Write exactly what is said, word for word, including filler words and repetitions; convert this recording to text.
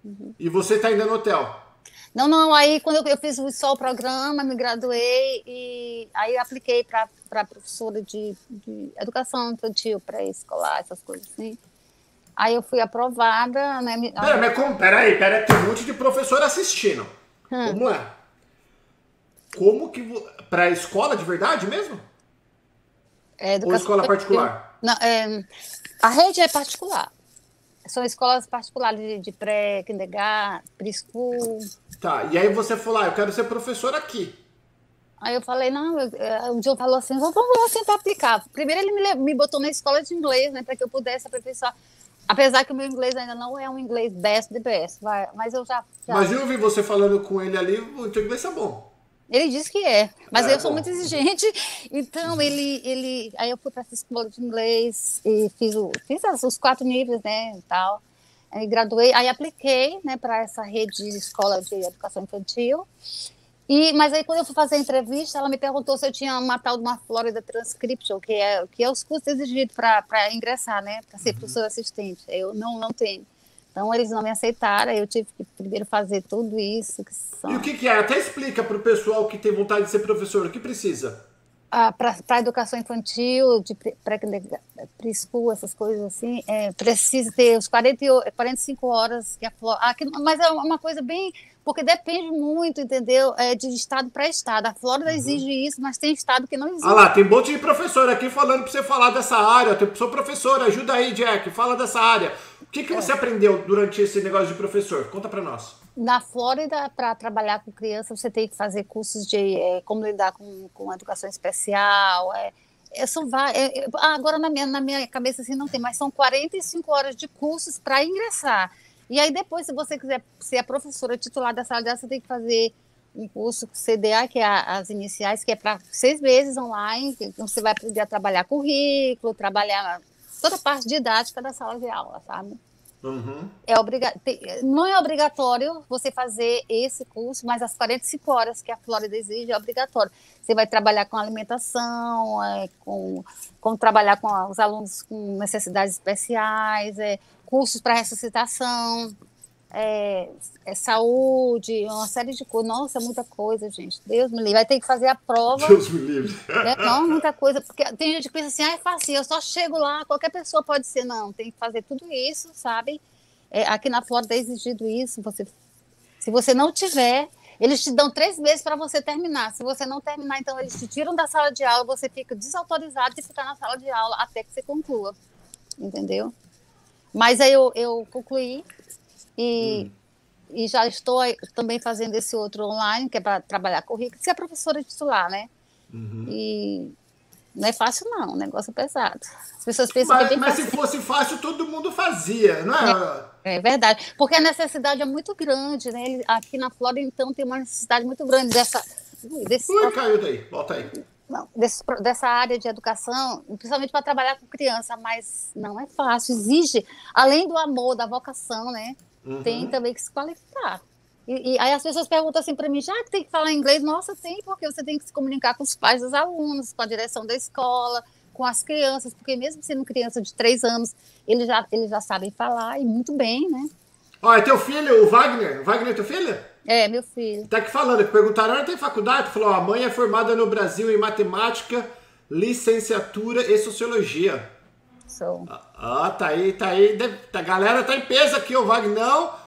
E você tá ainda no hotel? Não, não, aí quando eu, eu fiz só o programa, me graduei e aí eu apliquei para professora de, de educação infantil, pré-escolar, essas coisas assim. Aí eu fui aprovada, né? me- Pera, aí- mas como? Pera aí, pera aí, tem um monte de professor assistindo. hum, Vamos lá. Como que... vo- Pra escola de verdade mesmo? é, Ou educação escola infantil. particular? Não, é, a rede é particular. São escolas particulares de, de pré, kindergarten, preschool. Tá, e aí você falou, ah, eu quero ser professor aqui. Aí eu falei, não, eu, é, o Joe falou assim, vamos, vamos tentar aplicar. Primeiro ele me, le- me botou na escola de inglês, né, para que eu pudesse aperfeiçoar. Apesar que o meu inglês ainda não é um inglês best the best, vai, mas eu já, já... Mas eu ouvi você falando com ele ali, o teu inglês é bom. Ele disse que é, mas É, eu sou muito bom. exigente, então ele, ele, aí eu fui para essa escola de inglês e fiz, o, fiz as- os quatro níveis, né, e tal. Aí graduei, aí apliquei, né, para essa rede de escola de educação infantil. E, mas aí, quando eu fui fazer a entrevista, ela me perguntou se eu tinha uma tal de uma Florida Transcription, que é, que é os cursos exigidos para ingressar, né? Para ser professor assistente. Eu não, não tenho. Então, eles não me aceitaram, eu tive que primeiro fazer tudo isso, que E o são que que é? Até explica pro pessoal que tem vontade de ser professor, o que precisa? ah, para educação infantil, de pré- preschool, essas coisas assim, é, precisa ter os quarenta e oito, quarenta e cinco horas que a Flórida. Ah, que- mas é uma coisa bem. Porque depende muito, entendeu? É, de estado para estado. A Flórida exige isso, mas tem estado que não Ah exige. lá, tem um monte de professor aqui falando pra você falar dessa área. Eu sou professor, ajuda aí, Jack, fala dessa área. O que que você aprendeu durante esse negócio de professor? Conta pra nós. Na Flórida, para trabalhar com criança, você tem que fazer cursos de é, como lidar com, com educação especial. É, é, são va- é, é, ah, agora, na minha, na minha cabeça, assim, não tem, mas são quarenta e cinco horas de cursos para ingressar. E aí, depois, se você quiser ser a professora titular da sala de aula, você tem que fazer um curso C D A, que é a- as iniciais, que é para seis meses online. Que você vai aprender a trabalhar currículo, trabalhar toda a parte didática da sala de aula, sabe? Uhum. É obriga não é obrigatório você fazer esse curso, mas as quarenta e cinco horas que a Flórida exige é obrigatório. Você vai trabalhar com alimentação, é, com, com trabalhar com os alunos com necessidades especiais, é, cursos para ressuscitação, é, é, saúde, uma série de coisas. Nossa, muita coisa, gente. Deus me livre. Vai ter que fazer a prova, Deus me livre. né? Não, muita coisa. Porque tem gente que pensa assim, ah, é fácil, eu só chego lá, qualquer pessoa pode ser. Não, tem que fazer tudo isso, sabe? É, aqui na Flórida é exigido isso. Você, se você não tiver, eles te dão três meses para você terminar. Se você não terminar, então eles te tiram da sala de aula, você fica desautorizado de ficar na sala de aula até que você conclua, entendeu? Mas aí eu, eu concluí e, e já estou aí também fazendo esse outro online, que é para trabalhar currículo, ser professora titular, né? E não é fácil, não, o negócio é pesado. As pessoas pensam que é Mas, bem mas se fácil. fosse fácil, todo mundo fazia, não é? É verdade, porque a necessidade é muito grande, né? Ele- Aqui na Flórida, então, tem uma necessidade muito grande dessa, desse, Ui, caiu daí, volta aí. não, desse, dessa área de educação, principalmente para trabalhar com criança, mas não é fácil. Exige, além do amor, da vocação, né? Tem também que se qualificar. E, e aí as pessoas perguntam assim para mim, já que tem que falar inglês? Nossa, tem, porque você tem que se comunicar com os pais dos alunos, com a direção da escola, com as crianças, porque mesmo sendo criança de três anos, eles já, eles já sabem falar, e muito bem, né? Ó, é teu filho, o Wagner? O Wagner é teu filho? É, meu filho. Tá aqui falando, que perguntaram, ela tem faculdade? Falou, ó, a mãe é formada no Brasil em matemática, licenciatura e sociologia. Sou. Ah, tá aí, tá aí. Deve- A galera tá em peso aqui, o Wagner. Não,